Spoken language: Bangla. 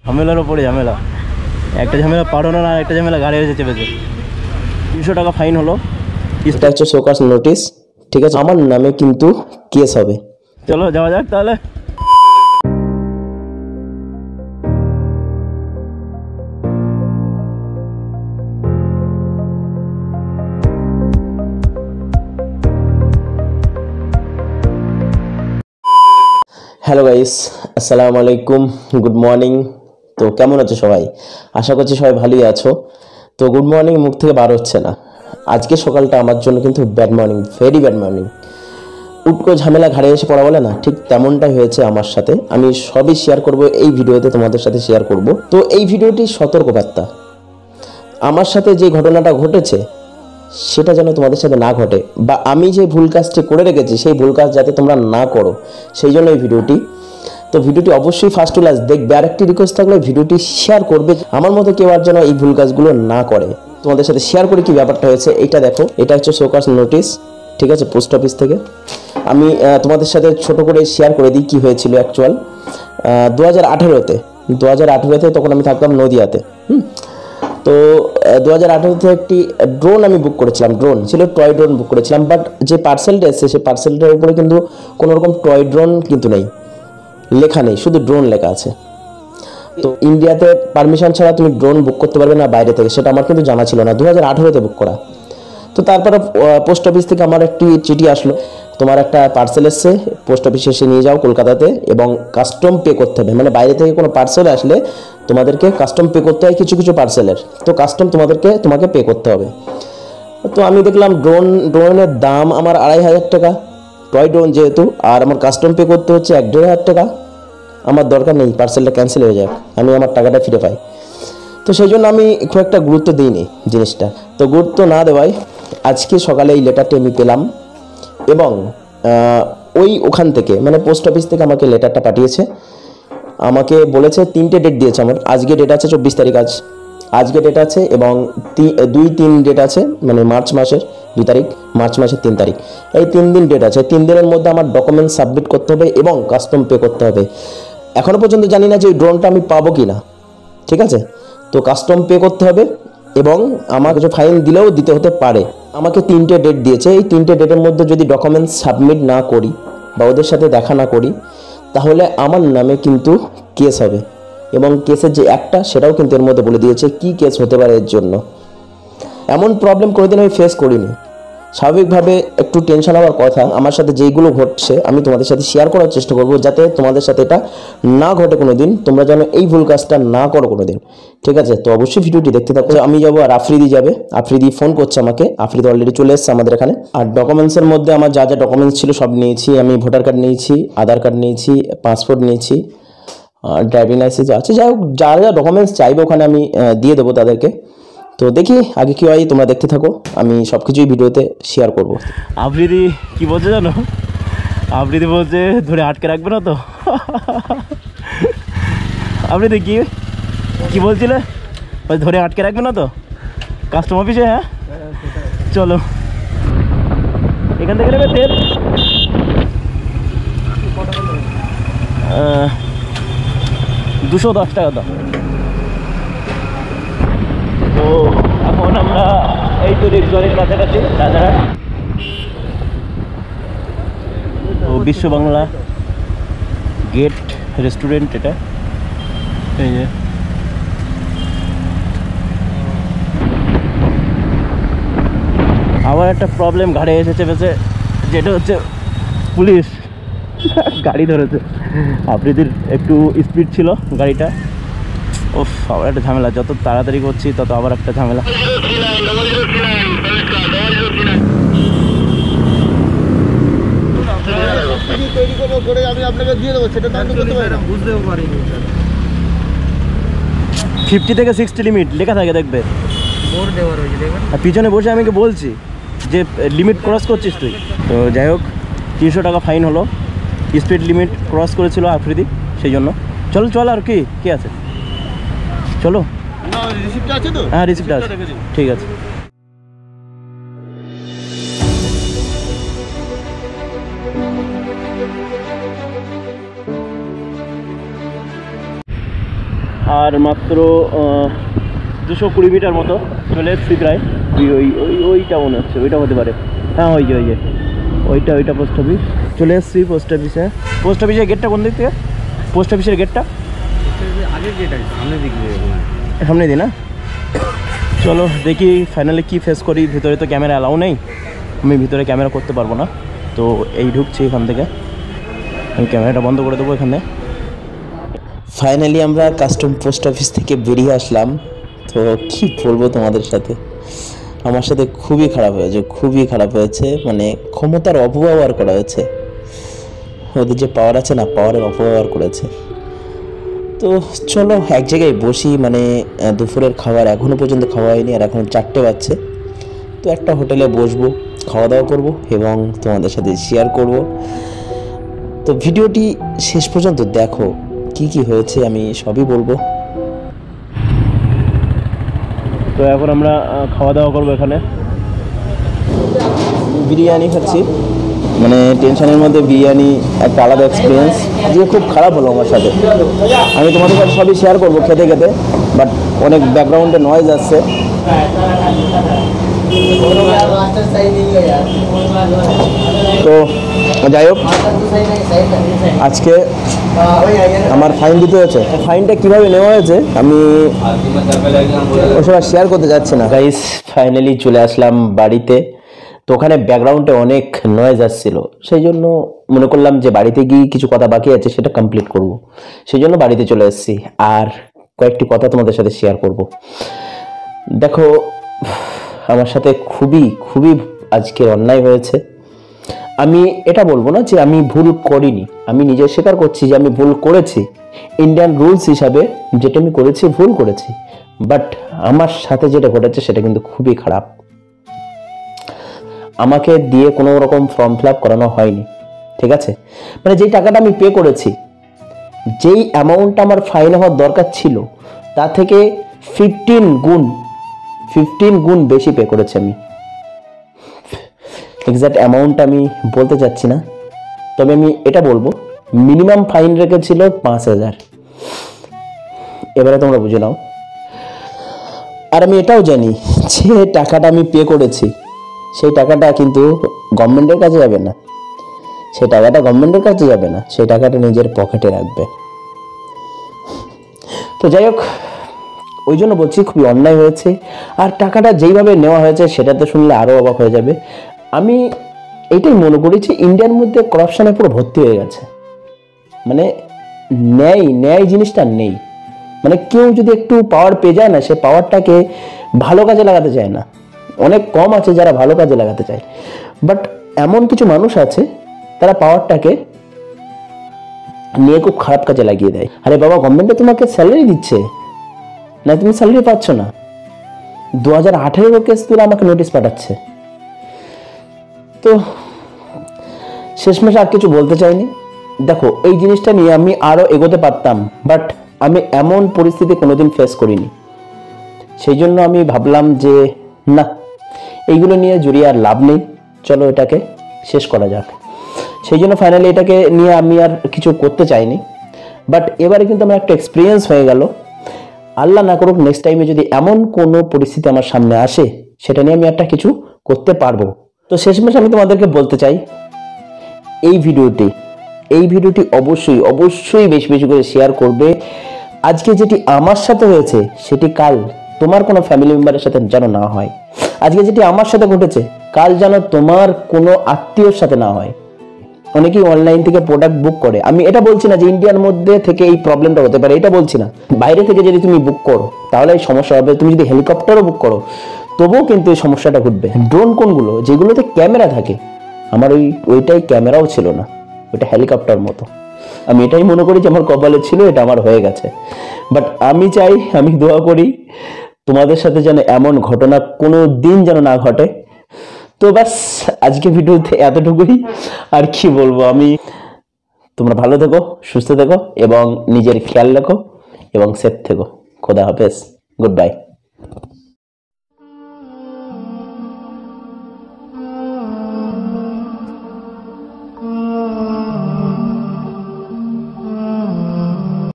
ঝামেলার উপরে ঝামেলা, একটা ঝামেলা পাঠানো না, একটা ঝামেলা গাড়ি এসে চেপেছে। 300 টাকা ফাইন হলো। এটা হচ্ছে শোকাস নোটিশ, ঠিক আছে? আমার নামে কিন্তু কেস হবে। চলো যাওয়া যাক তাহলে। হ্যালো গাইস, আসসালামু আলাইকুম, গুড মর্নিং। তো কেমন আছো সবাই? আশা করছি সবাই ভালোই আছো। তো গুড মর্নিং মুখ থেকে বার হচ্ছে না। আজকে সকালটা আমার জন্য কিন্তু bad morning, very bad morning. উটকো ঝামেলা ঘাড়ে এসে পড়া বলে না, ঠিক তেমনটাই হয়েছে আমার সাথে। আমি সবই শেয়ার করব এই ভিডিওতে, তোমাদের সাথে শেয়ার করব। তো এই ভিডিওটি সতর্কবার্তা, আমার সাথে যে ঘটনাটা ঘটেছে সেটা যেন তোমাদের সাথে না ঘটে, বা আমি যে ভুল কাজটি করে রেখেছি সেই ভুল কাজ যাতে তোমরা না করো, সেই জন্য এই ভিডিওটি। তো ভিডিওটি অবশ্যই ফার্স্ট টু লাস্ট দেখবে। আর একটি রিকোয়েস্ট থাকলে ভিডিওটি শেয়ার করবে, আমার মতো কেউ আর যেন এই ভুল কাজগুলো না করে। তোমাদের সাথে শেয়ার করে কি ব্যাপারটা হয়েছে এইটা দেখো। এটা হচ্ছে শোকাস নোটিশ, ঠিক আছে, পোস্ট অফিস থেকে। আমি তোমাদের সাথে ছোট করে শেয়ার করে দিই কি হয়েছিল অ্যাকচুয়াল। 2018-তে তখন আমি থাকতাম নদিয়াতে। তো 2018-তে একটি ড্রোন আমি বুক করেছিলাম। ড্রোন ছিল, টয় ড্রোন বুক করেছিলাম। বাট যে পার্সেলটা এসেছে সেই পার্সেলটার উপরে কিন্তু কোনো রকম টয় ড্রোন কিন্তু নেই, লেখা নেই, শুধু ড্রোন লেখা আছে। তো ইন্ডিয়াতে পারমিশন ছাড়া তুমি ড্রোন বুক করতে পারবে না বাইরে থেকে, সেটা আমার কিন্তু জানা ছিল না। 2018-তে বুক করা। তো তারপরে পোস্ট অফিস থেকে আমার একটি চিঠি আসলো, তোমার একটা পার্সেল এসছে, পোস্ট অফিসে এসে নিয়ে যাও কলকাতাতে, এবং কাস্টম পে করতে হবে। মানে বাইরে থেকে কোনো পার্সেল আসলে তোমাদেরকে কাস্টম পে করতে হয় কিছু কিছু পার্সেলের। তো কাস্টম তোমাকে পে করতে হবে। তো আমি দেখলাম ড্রোনের দাম আমার 2500 টাকা, টয় ড্রোন যেহেতু, আর আমার কাস্টম পে করতে হচ্ছে 1-1.5 টাকা। আমার দরকার নেই, পার্সেলটা ক্যান্সেল হয়ে যায়, আমি আমার টাকাটা ফিরে পাই। তো সেই জন্য আমি খুব একটা গুরুত্ব দিইনি জিনিসটা। তো গুরুত্ব না দেওয়ায় আজকে সকালে এই লেটারটি আমি পেলাম, এবং ওখান থেকে মানে পোস্ট অফিস থেকে আমাকে লেটারটা পাঠিয়েছে। আমাকে বলেছে 3টে ডেট দিয়েছে আমার। আজকে ডেট আছে 24 তারিখ, আজকে ডেট আছে, এবং 2-3 ডেট আছে, মানে মার্চ মাসের 2 তারিখ, মার্চ মাসের 3 তারিখ, এই 3 দিন ডেট আছে। 3 দিনের মধ্যে আমার ডকুমেন্টস সাবমিট করতে হবে এবং কাস্টম পে করতে হবে। এখনও পর্যন্ত জানি না যে ওই ড্রোনটা আমি পাবো কি না, ঠিক আছে? তো কাস্টম পে করতে হবে, এবং আমার কিছু ফাইন দিলেও দিতে হতে পারে। আমাকে 3টে ডেট দিয়েছে। এই 3টে ডেটের মধ্যে যদি ডকুমেন্টস সাবমিট না করি বা ওদের সাথে দেখা না করি, তাহলে আমার নামে কিন্তু কেস হবে। এবং কেসের যে একটা সেটাও কিন্তু এর মধ্যে বলে দিয়েছে কি কেস হতে পারে এর জন্য। এমন প্রবলেম কোনোদিন আমি ফেস করিনি। স্বাভাবিকভাবে একটু টেনশন হওয়ার কথা। আমার সাথে যেইগুলো ঘটছে আমি তোমাদের সাথে শেয়ার করার চেষ্টা করব, যাতে তোমাদের সাথে এটা না ঘটে কোনোদিন, তোমরা যেন এই ভুল কাজটা না করো কোনোদিন, ঠিক আছে? তো অবশ্যই ভিডিওটি দেখতে থাকো। আমি যাবো আর আফ্রিদি যাবে। আফ্রিদি ফোন করছে আমাকে, আফ্রিদি অলরেডি চলে এসেছে আমাদের এখানে। আর ডকুমেন্টসের মধ্যে আমার যা যা ডকুমেন্টস ছিল সব নিয়েছি আমি। ভোটার কার্ড নিয়েছি, আধার কার্ড নিয়েছি, পাসপোর্ট নিয়েছি, ড্রাইভিং লাইসেন্স আছে। যাই হোক, যা যা ডকুমেন্টস চাইবে ওখানে আমি দিয়ে দেবো তাদেরকে। তো দেখি আগে কি হয়, তোমরা দেখতে থাকো, আমি সব কিছুই ভিডিওতে শেয়ার করব। আফ্রিদি কি বলছে জানো? আফ্রিদি বলছে ধরে আটকে রাখবে না তো। আফ্রিদি কি বলছিলে? ধরে আটকে রাখবে না তো কাস্টম অফিসে? হ্যাঁ চলো, এখান থেকে নেবে তেল। 210 টাকা দাও। তো এখন আমরা এই তো রিক্সরের কাছাকাছি রাজারহাট। তো বিশ্ব বাংলা গেট রেস্টুরেন্ট এটা। এই যে আবার একটা প্রবলেম ঘাড়ে এসেছে বেশি, যেটা হচ্ছে পুলিশ গাড়ি ধরেছে। আফ্রিদির একটু স্পিড ছিল গাড়িটা। ওফ, আবার একটা ঝামেলা। যত তাড়াতাড়ি করছি তত আবার একটা ঝামেলা। আমি আপনাকে দিয়ে দেবো, সেটা দাম করতে পারি না, বুঝতেও পারিনি। 50 থেকে 60 লিমিট লেখা থাকে, দেখবে। আর পিছনে বসে আমি বলছি যে লিমিট ক্রস করছিস তুই। তো যাই হোক, 300 টাকা ফাইন হলো। স্পিড লিমিট ক্রস করেছিল আফ্রিদি, সেই জন্য। চল আর কি আছে, চলো। হ্যাঁ রিসিপ্ট আছে, ঠিক আছে। আর মাত্র 220 মিটার মতো চলে এসেছি প্রায়। ওইটা মনে হচ্ছে, ওইটা হতে পারে। হ্যাঁ ওই যে ওইটা পোস্ট অফিস। চলে এসেছি পোস্ট অফিসে। পোস্ট অফিসের গেটটা কোন দিক থেকে? পোস্ট অফিসের গেটটা আগের গেট আছে, সামনের দিক দিয়ে। সামনে দিই না? চলো দেখি ফাইনালি কি ফেস করি। ভিতরে তো ক্যামেরা অ্যালাউ নেই, আমি ভিতরে ক্যামেরা করতে পারবো না। তো এই ঢুকছি এখান থেকে, আমি ক্যামেরাটা বন্ধ করে দেবো এখানে। ফাইনালি আমরা কাস্টম পোস্ট অফিস থেকে বেরিয়ে আসলাম। তো কি বলবো তোমাদের সাথে, আমার সাথে খুবই খারাপ হয়েছে। মানে ক্ষমতার অপব্যবহার করা হয়েছে, ওদের যে পাওয়ার আছে না, পাওয়ারের অপব্যবহার করেছে। তো চলো এক জায়গায় বসি। মানে দুপুরের খাবার এখনও পর্যন্ত খাওয়া হয়নি, আর এখন 4টে বাজছে। তো একটা হোটেলে বসবো, খাওয়া দাওয়া করবো এবং তোমাদের সাথে শেয়ার করব। তো ভিডিওটি শেষ পর্যন্ত দেখো, কি হয়েছে আমি সবই বলবো। তো এখন আমরা খাওয়া দাওয়া করবো এখানে। বিরিয়ানি খাচ্ছি, মানে টেনশনের মধ্যে বিরিয়ানি একটা আলাদা এক্সপিরিয়েন্স, যে খুব খারাপ হলো আমার সাথে। আমি তোমাদের সাথে সবই শেয়ার করবো খেতে খেতে, বাট অনেক ব্যাকগ্রাউন্ডে নয়েজ আসছে। তো যাই হোক, আজকে আমার ফাইন দিতে হয়েছে। ফাইনটা কীভাবে নেওয়া হয়েছে আমি ওসব শেয়ার করতে যাচ্ছি না। গাইস ফাইনালি চলে আসলাম বাড়িতে। তো ওখানে ব্যাকগ্রাউন্ডে অনেক নয়েজ আসছিল, সেই জন্য মনে করলাম যে বাড়িতে গিয়ে কিছু কথা বাকি আছে সেটা কমপ্লিট করব। সেই জন্য বাড়িতে চলে এসেছি, আর কয়েকটি কথা তোমাদের সাথে শেয়ার করব। দেখো, আমার সাথে খুবই আজকে অন্যায় হয়েছে। আমি এটা বলবো না যে আমি ভুল করিনি, আমি নিজে স্বীকার করছি যে আমি ভুল করেছি। ইন্ডিয়ান রুলস হিসাবে যেটা আমি করেছি, ভুল করেছি। বাট আমার সাথে যেটা ঘটেছে সেটা কিন্তু খুবই খারাপ। আমাকে দিয়ে কোনো রকম ফর্ম ফিল আপ করানো হয়নি, ঠিক আছে? মানে যেই টাকাটা আমি পে করেছি, যেই অ্যামাউন্টটা আমার ফাইন হওয়ার দরকার ছিল, তা থেকে 15 গুণ বেশি পে করেছি আমি। এক্সাক্ট অ্যামাউন্টটা আমি বলতে চাচ্ছি না, তবে আমি এটা বলবো মিনিমাম ফাইন রেখেছিল 5000। এবারে তোমরা বুঝে নাও। আর আমি এটাও জানি যে টাকাটা আমি পে করেছি, সেই টাকাটা কিন্তু গভর্নমেন্টের কাছে যাবে না, সেই টাকাটা নিজের পকেটে রাখবে। তো যাই হোক, ওই জন্য বলছি খুবই অন্যায় হয়েছে। আর টাকাটা যেইভাবে নেওয়া হয়েছে সেটা তো শুনলে আরও অবাক হয়ে যাবে। আমি এইটাই মনে করি যে ইন্ডিয়ার মধ্যে করাপশনে পুরো ভর্তি হয়ে গেছে। মানে ন্যায় জিনিসটা নেই। মানে কেউ যদি একটু পাওয়ার পেয়ে যায় না, সে পাওয়ারটাকে ভালো কাজে লাগাতে চায় না। অনেক কম আছে যারা ভালো কাজে লাগাতে চায়, বাট এমন কিছু মানুষ আছে তারা পাওয়ারটাকে নিয়ে খুব খারাপ কাজে লাগিয়ে দেয়। আরে বাবা, গভর্নমেন্টে তোমাকে স্যালারি দিচ্ছে না, তুমি স্যালারি পাচ্ছ না। 2018 কেস তুলে আমাকে নোটিশ পাঠাচ্ছে। তো শেষমেশ আর কিছু বলতে চাইনি। দেখো, এই জিনিসটা নিয়ে আমি আরো এগোতে পারতাম, বাট আমি এমন পরিস্থিতি কোনোদিন ফেস করিনি। সেই জন্য আমি ভাবলাম যে না, এইগুলো নিয়ে জড়িয়ে আর লাভ নেই, চলো এটাকে শেষ করা যাক। সেই জন্য ফাইনালি এটাকে নিয়ে আমি আর কিছু করতে চাইনি। বাট এবারে কিন্তু আমার একটা এক্সপিরিয়েন্স হয়ে গেল। আল্লাহ না করুক নেক্সট টাইমে যদি এমন কোনো পরিস্থিতি আমার সামনে আসে, সেটা নিয়ে আমি একটা কিছু করতে পারবো। তো শেষমেশ আমি তোমাদেরকে বলতে চাই, এই ভিডিওটি অবশ্যই বেশি করে শেয়ার করবে। আজকে যেটি আমার সাথে হয়েছে সেটি কাল তোমার কোনো ফ্যামিলি মেম্বারের সাথে যেন না হয়। আজকে যেটি আমার সাথে ঘটেছে কাল যেন তোমার কোনো আত্মীয়র সাথে না হয়। অনেকেই অনলাইন থেকে প্রোডাক্ট বুক করে। আমি এটা বলছি না যে ইন্ডিয়ার মধ্যে থেকে এই প্রবলেমটা হতে পারে, এটা বলছি না। বাইরে থেকে যদি তুমি বুক করো তাহলে এই সমস্যা হবে। তুমি যদি হেলিকপ্টারও বুক করো তবুও কিন্তু এই সমস্যাটা ঘটবে। ড্রোন কোনগুলো, যেগুলোতে ক্যামেরা থাকে, আমার ওইটাই ক্যামেরাও ছিল না, ওইটা হেলিকপ্টার মতো। আমি এটাই মনে করি যে আমার কপালে ছিল, এটা আমার হয়ে গেছে। বাট আমি দোয়া করি তোমাদের সাথে যেন এমন ঘটনা কোনো দিন যেন না ঘটে। তো ব্যাস, আজকে ভিডিওতে এতটুকুই। আর কি বলবো, তোমরা ভালো থেকো, সুস্থ থেকো এবং নিজের খেয়াল রাখো এবং সেফ থেকো। খোদা হাফেজ, গুড বাই।